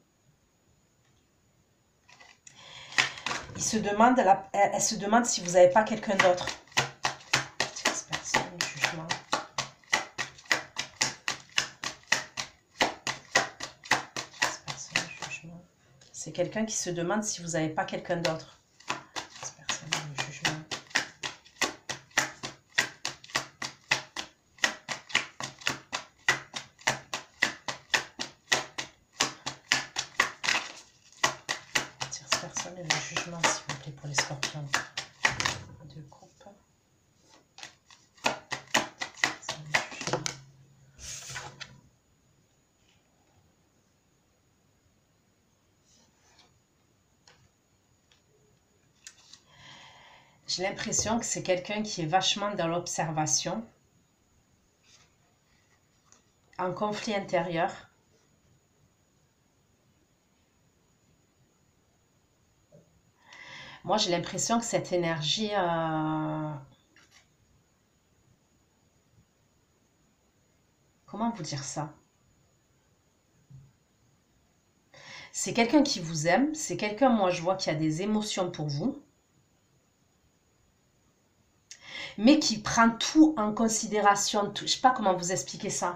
Elle se demande si vous n'avez pas quelqu'un d'autre. Tierce personne, le jugement. C'est quelqu'un qui se demande si vous n'avez pas quelqu'un d'autre. Personne, le jugement. Tierce personne et le jugement, s'il vous plaît, pour les scorpions. Deux coupes. J'ai l'impression que c'est quelqu'un qui est vachement dans l'observation, en conflit intérieur. Moi, j'ai l'impression que cette énergie... Comment vous dire ça? C'est quelqu'un qui vous aime, c'est quelqu'un, moi, je vois, qui a des émotions pour vous, mais qui prend tout en considération. Tout, je ne sais pas comment vous expliquer ça.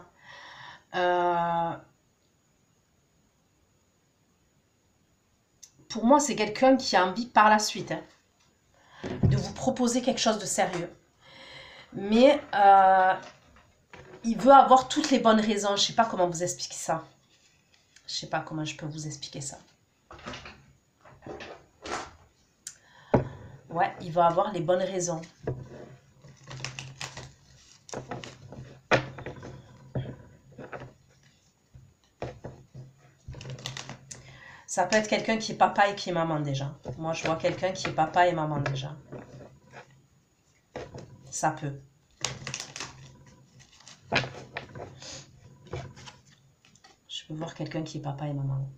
Pour moi, c'est quelqu'un qui a envie par la suite de vous proposer quelque chose de sérieux. Mais il veut avoir toutes les bonnes raisons. Je ne sais pas comment vous expliquer ça. Je ne sais pas comment je peux vous expliquer ça. Ouais, il va avoir les bonnes raisons. Ça peut être quelqu'un qui est papa et qui est maman déjà. Moi, je vois quelqu'un qui est papa et maman déjà. Ça peut. Je peux voir quelqu'un qui est papa et maman.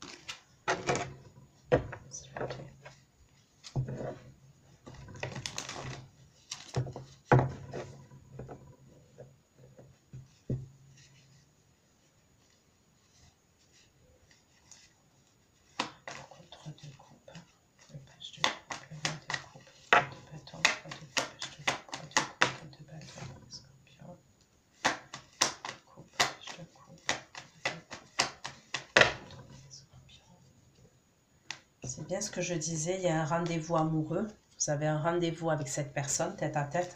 S'il vous plaît. C'est bien ce que je disais, il y a un rendez-vous amoureux. Vous avez un rendez-vous avec cette personne, tête à tête.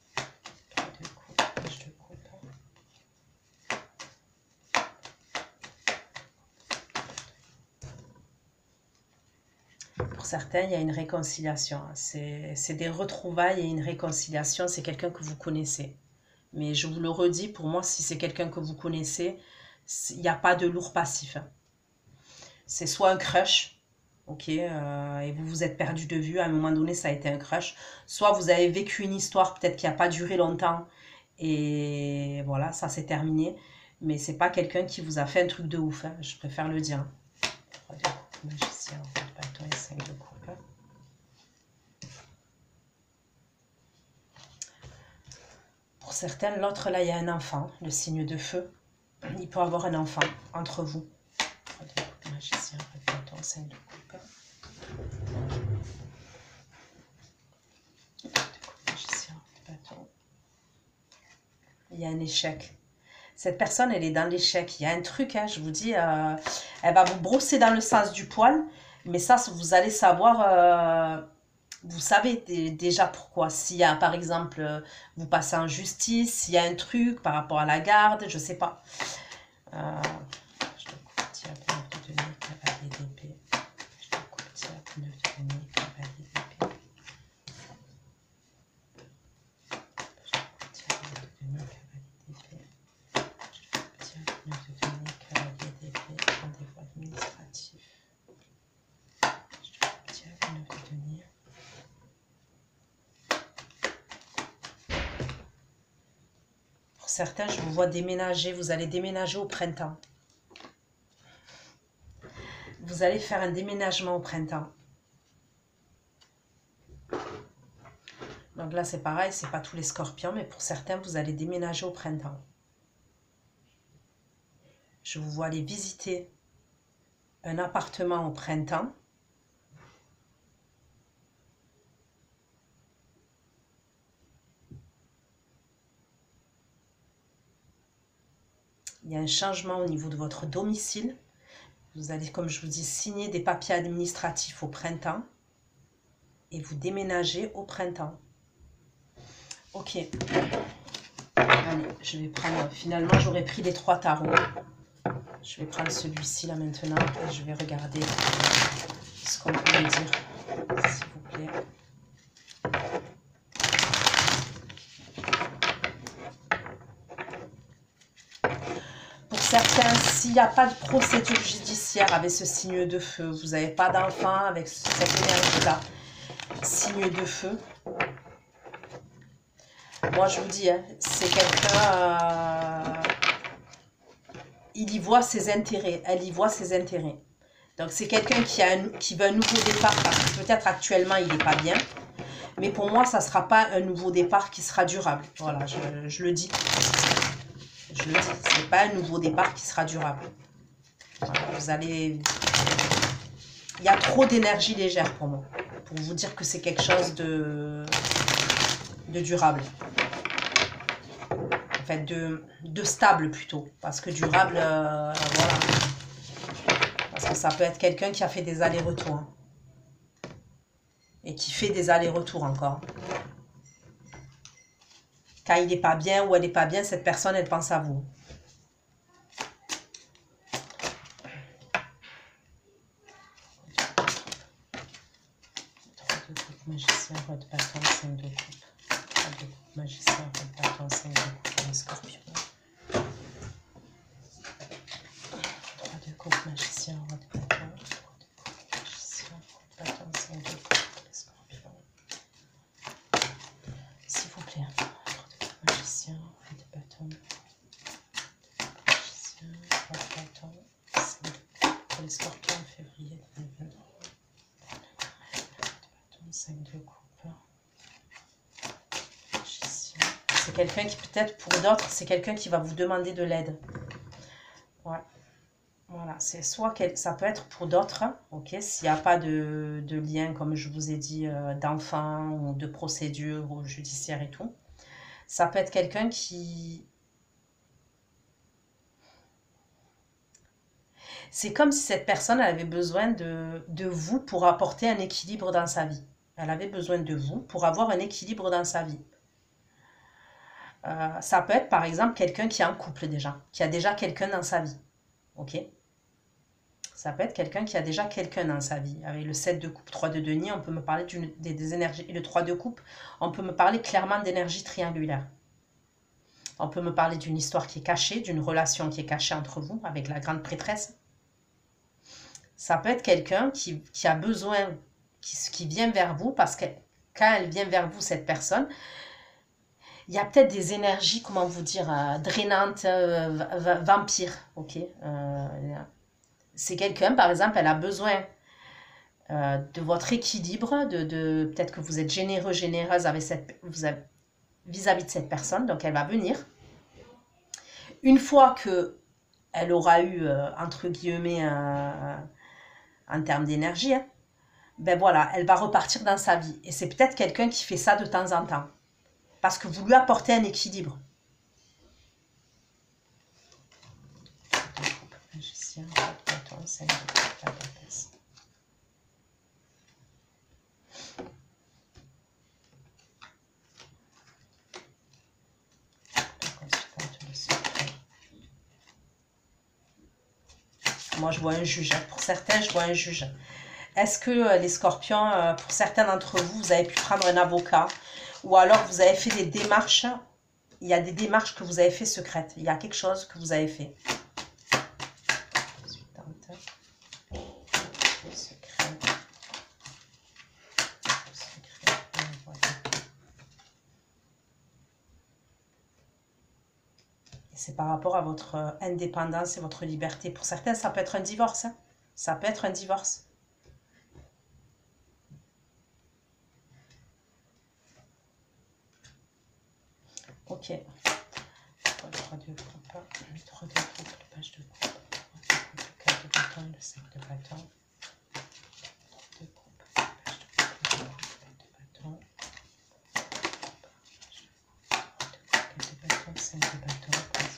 Pour certains, il y a une réconciliation. C'est des retrouvailles et une réconciliation. C'est quelqu'un que vous connaissez. Mais je vous le redis, pour moi, si c'est quelqu'un que vous connaissez, il n'y a pas de lourd passif. C'est soit un crush, ok, et vous vous êtes perdu de vue, à un moment donné, ça a été un crush. Soit vous avez vécu une histoire, peut-être qui n'a pas duré longtemps, et voilà, ça s'est terminé. Mais c'est pas quelqu'un qui vous a fait un truc de ouf, hein, je préfère le dire. 3 de coupe, magicien, de bâton et 5 de coupe. Pour certains, l'autre, là, il y a un enfant, le signe de feu. Il peut avoir un enfant entre vous. 3 de coupe, magicien, de bâton, 5 de coupe. 3 de coupe, magicien, de bâton. Il y a un échec. Cette personne, elle est dans l'échec. Il y a un truc, hein, je vous dis, elle va vous brosser dans le sens du poil. Mais ça, vous allez savoir, vous savez déjà pourquoi. S'il y a, par exemple, vous passez en justice, s'il y a un truc par rapport à la garde, je sais pas. Je te courtier à 9 de denier, cavalier d'épée. Je te courtier à 9 de denier, cavalier d'épée. Je te courtier à 9 de denier, cavalier d'épée. Je te courtier à 9 de denier, cavalier d'épée. Rendez-vous administratif. Je te courtier à 9 de denier. Pour certains, je vous vois déménager. Vous allez déménager au printemps. Vous allez faire un déménagement au printemps. Donc là, c'est pareil, c'est pas tous les scorpions, mais pour certains, vous allez déménager au printemps. Je vous vois aller visiter un appartement au printemps. Il y a un changement au niveau de votre domicile. Vous allez, comme je vous dis, signer des papiers administratifs au printemps et vous déménagez au printemps. Ok. Allez, je vais prendre... Finalement, j'aurais pris les 3 tarots. Je vais prendre celui-ci là maintenant et je vais regarder ce qu'on peut me dire, s'il vous plaît. Pour certains, s'il n'y a pas de procédure judiciaire avec ce signe de feu, vous n'avez pas d'enfant avec cette énergie-là, signe de feu, moi je vous dis, hein, c'est quelqu'un, il y voit ses intérêts, elle y voit ses intérêts. Donc c'est quelqu'un qui veut un nouveau départ, parce que peut-être actuellement il n'est pas bien, mais pour moi ça ne sera pas un nouveau départ qui sera durable. Voilà, je le dis. Je le dis, ce n'est pas un nouveau départ qui sera durable. Voilà, vous allez... Il y a trop d'énergie légère pour moi, pour vous dire que c'est quelque chose de durable. En fait, de stable plutôt. Parce que durable, voilà. Parce que ça peut être quelqu'un qui a fait des allers-retours. Hein, et qui fait des allers-retours encore. Quand il n'est pas bien ou elle n'est pas bien, cette personne, elle pense à vous. Magicien, roi de bâton, 5 de coupe. 3 de coupe, magicien, roi de bâton, 5 de coupe, les scorpions. 3 de coupe, magicien, roi de bâton. 3 de coupe, magicien, roi de bâton, 5 de coupe, les scorpions. S'il vous plaît, 3 de coupe, magicien, roi de bâton. Magicien, roi de bâton, 5 de coupe, pour les scorpions en février 2023. 5 de coupe. C'est quelqu'un qui peut-être pour d'autres, c'est quelqu'un qui va vous demander de l'aide. Ouais. Voilà, c'est soit ça peut être pour d'autres, ok, s'il n'y a pas de lien, comme je vous ai dit, d'enfant ou de procédure ou judiciaire et tout. Ça peut être quelqu'un qui... C'est comme si cette personne elle avait besoin de vous pour apporter un équilibre dans sa vie. Elle avait besoin de vous pour avoir un équilibre dans sa vie. Ça peut être par exemple quelqu'un qui est en couple déjà, qui a déjà quelqu'un dans sa vie. Ok? Ça peut être quelqu'un qui a déjà quelqu'un dans sa vie. Avec le 7 de coupe, 3 de denier, on peut me parler des énergies. Et le 3 de coupe, on peut me parler clairement d'énergie triangulaire. On peut me parler d'une histoire qui est cachée, d'une relation qui est cachée entre vous, avec la grande prêtresse. Ça peut être quelqu'un qui a besoin, qui vient vers vous, parce que quand elle vient vers vous, cette personne, il y a peut-être des énergies, comment vous dire, drainantes, vampires, ok. C'est quelqu'un, par exemple, elle a besoin de votre équilibre, peut-être que vous êtes généreux, généreuse vis-à-vis de cette personne, donc elle va venir. Une fois qu'elle aura eu, entre guillemets, en termes d'énergie, hein, ben voilà, elle va repartir dans sa vie. Et c'est peut-être quelqu'un qui fait ça de temps en temps. Parce que vous lui apportez un équilibre. Tiens, 4 bâtons, 5 de coupe, la papesse. Moi, je vois un juge. Pour certains, je vois un juge. Est-ce que les scorpions, pour certains d'entre vous, vous avez pu prendre un avocat ou alors vous avez fait des démarches? Il y a des démarches que vous avez fait secrètes. Il y a quelque chose que vous avez fait. C'est par rapport à votre indépendance et votre liberté. Pour certains, ça peut être un divorce. Hein. Ça peut être un divorce. Ok. Le 3 de coupe, le 3 de coupe, le page de coupe, le 4 de bâton, le 5 de bâton, le 3 de coupe, le page de coupe, le 4 de bâton, le 4 de bâton, 5 de bâton,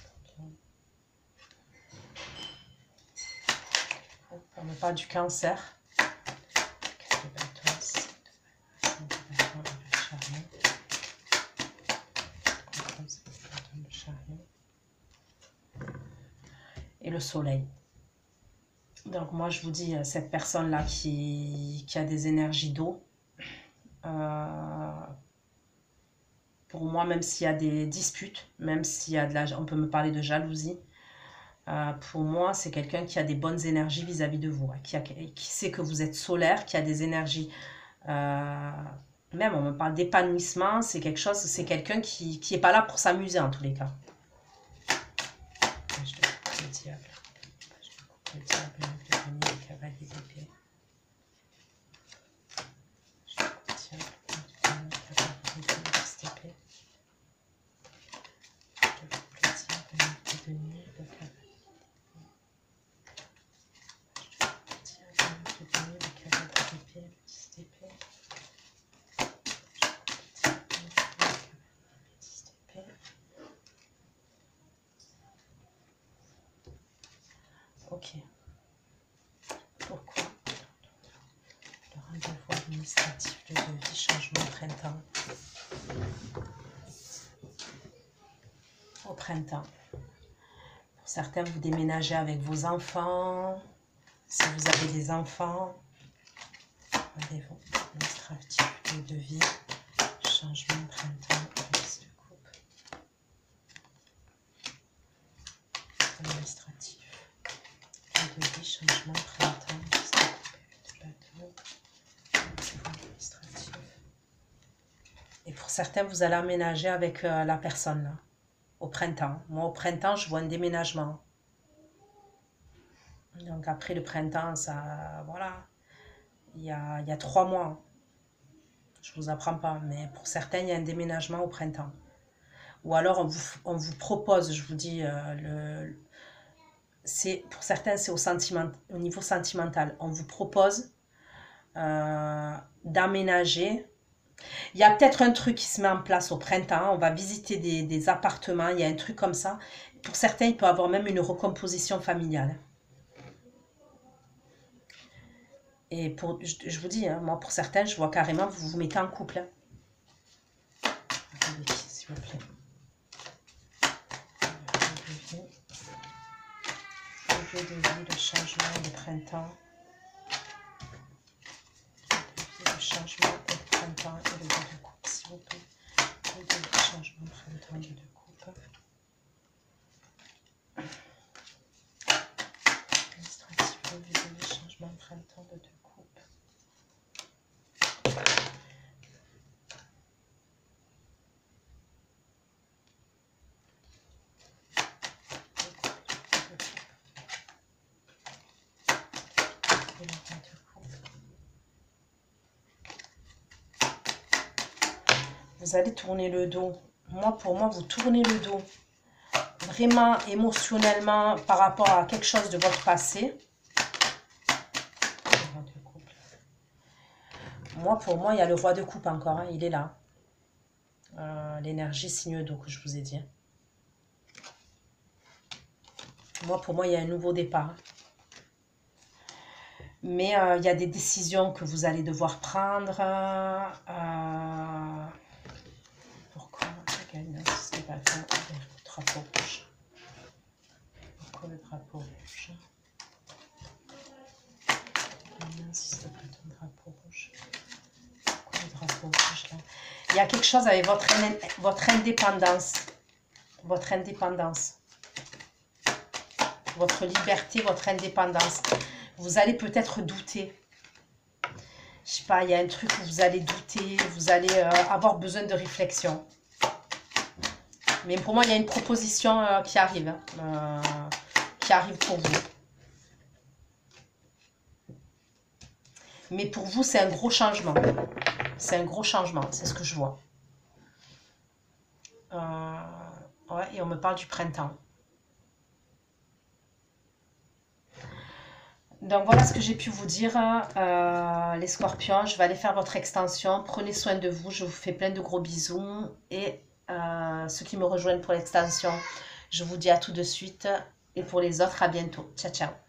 on me parle du cancer. 4 de bâton, 5 de bâton, le chariot. Le chariot. Et le soleil. Donc moi je vous dis, cette personne-là qui a des énergies d'eau, pour moi, même s'il y a des disputes, même s'il y a on peut me parler de jalousie, pour moi, c'est quelqu'un qui a des bonnes énergies vis-à-vis de vous, hein, qui sait que vous êtes solaire, qui a des énergies, même on me parle d'épanouissement, c'est quelque chose, c'est quelqu'un qui n'est pas là pour s'amuser en tous les cas. Le diable, le denier, le cavalier d'épée. Ok. Pourquoi le rendez-vous administratif de devis, changement printemps? Au printemps. Pour certains, vous déménagez avec vos enfants. Si vous avez des enfants, rendez-vous administratif de devis, changement printemps, liste de coupe. Administratif. De devis, changement printemps, liste de coupe, administratif. Et pour certains, vous allez aménager avec la personne là, au printemps. Moi, au printemps, je vois un déménagement. Donc après le printemps, ça, voilà, il y a 3 mois. Je ne vous apprends pas, mais pour certains, il y a un déménagement au printemps. Ou alors, on vous propose, je vous dis, pour certains, c'est au niveau sentimental. On vous propose d'aménager. Il y a peut-être un truc qui se met en place au printemps. On va visiter des appartements. Il y a un truc comme ça. Pour certains, il peut y avoir même une recomposition familiale. Et je vous dis, hein, moi, pour certains, je vois carrément, vous vous mettez en couple. Hein. Attendez, s'il vous plaît. Le devis, le changement, le printemps. Le changement et le printemps et le deux de coupe, s'il vous plaît. Le devis, changement, printemps, le de coupe. Administratif, le devis, changement, printemps, le de coupe. Vous allez tourner le dos. Pour moi, vous tournez le dos. Vraiment émotionnellement par rapport à quelque chose de votre passé. Pour moi, il y a le roi de coupe encore. Hein, il est là. L'énergie signe d'eau que je vous ai dit. Pour moi, il y a un nouveau départ. Mais il y a des décisions que vous allez devoir prendre. Pourquoi c'est pas le drapeau rouge? Pourquoi le drapeau rouge? Si c'est pas ton drapeau rouge. Pourquoi le drapeau rouge là? Il y a quelque chose avec votre indépendance. Votre indépendance. Votre liberté, votre indépendance. Vous allez peut-être douter. Je sais pas, il y a un truc où vous allez douter, vous allez avoir besoin de réflexion. Mais pour moi, il y a une proposition qui arrive pour vous. Mais pour vous, c'est un gros changement. C'est un gros changement, c'est ce que je vois. Ouais, et on me parle du printemps. Donc voilà ce que j'ai pu vous dire, les scorpions. Je vais aller faire votre extension. Prenez soin de vous. Je vous fais plein de gros bisous. Et ceux qui me rejoignent pour l'extension, je vous dis à tout de suite. Et pour les autres, à bientôt. Ciao, ciao.